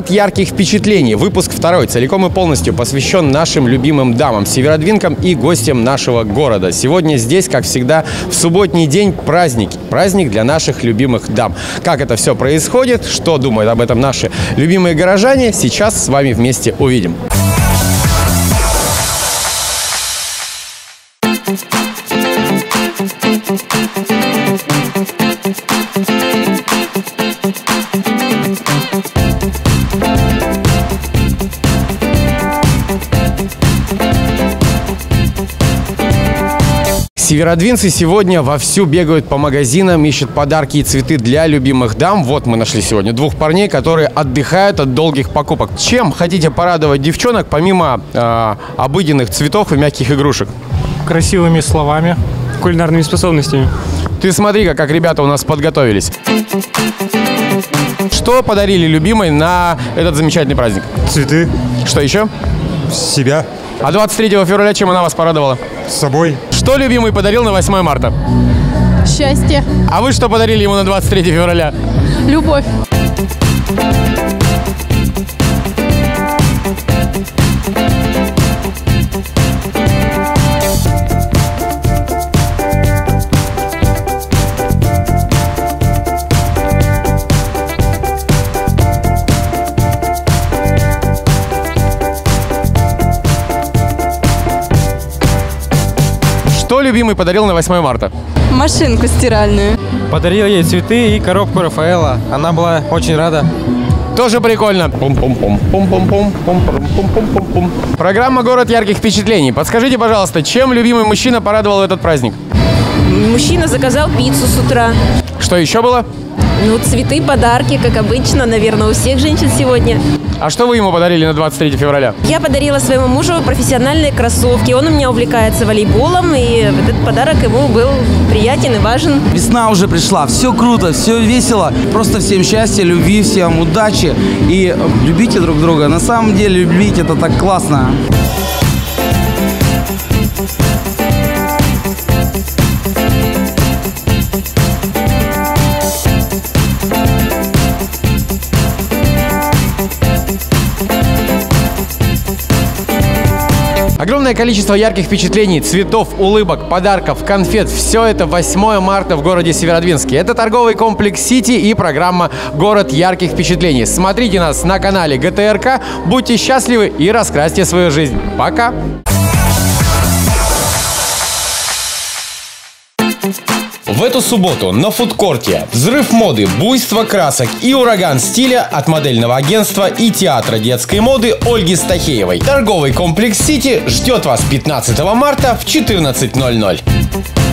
Город ярких впечатлений. Выпуск 2 целиком и полностью посвящен нашим любимым дамам, северодвинкам и гостям нашего города. Сегодня здесь, как всегда, в субботний день праздник. Праздник для наших любимых дам. Как это все происходит, что думают об этом наши любимые горожане, сейчас с вами вместе увидим. Северодвинцы сегодня вовсю бегают по магазинам, ищут подарки и цветы для любимых дам. Вот мы нашли сегодня двух парней, которые отдыхают от долгих покупок. Чем хотите порадовать девчонок, помимо обыденных цветов и мягких игрушек? Красивыми словами, кулинарными способностями. Ты смотри-ка, как ребята у нас подготовились. Что подарили любимой на этот замечательный праздник? Цветы. Что еще? Себя. А 23 февраля чем она вас порадовала? С собой. Что любимый подарил на 8 марта? Счастье. А вы что подарили ему на 23 февраля? Любовь. Что любимый подарил на 8 марта? Машинку стиральную. Подарил ей цветы и коробку Рафаэла. Она была очень рада. Тоже прикольно. Программа «Город ярких впечатлений». Подскажите, пожалуйста, чем любимый мужчина порадовал в этот праздник? Мужчина заказал пиццу с утра. Что еще было? Ну, цветы, подарки, как обычно, наверное, у всех женщин сегодня. А что вы ему подарили на 23 февраля? Я подарила своему мужу профессиональные кроссовки. Он у меня увлекается волейболом, и этот подарок ему был приятен и важен. Весна уже пришла, все круто, все весело. Просто всем счастья, любви, всем удачи. И любите друг друга. На самом деле, любить это так классно. Огромное количество ярких впечатлений, цветов, улыбок, подарков, конфет. Все это 8 марта в городе Северодвинске. Это торговый комплекс «Сити» и программа «Город ярких впечатлений». Смотрите нас на канале ГТРК. Будьте счастливы и раскрасьте свою жизнь. Пока! В эту субботу на фудкорте взрыв моды, буйство красок и ураган стиля от модельного агентства и театра детской моды Ольги Стахеевой. Торговый комплекс «Сити» ждет вас 15 марта в 14:00.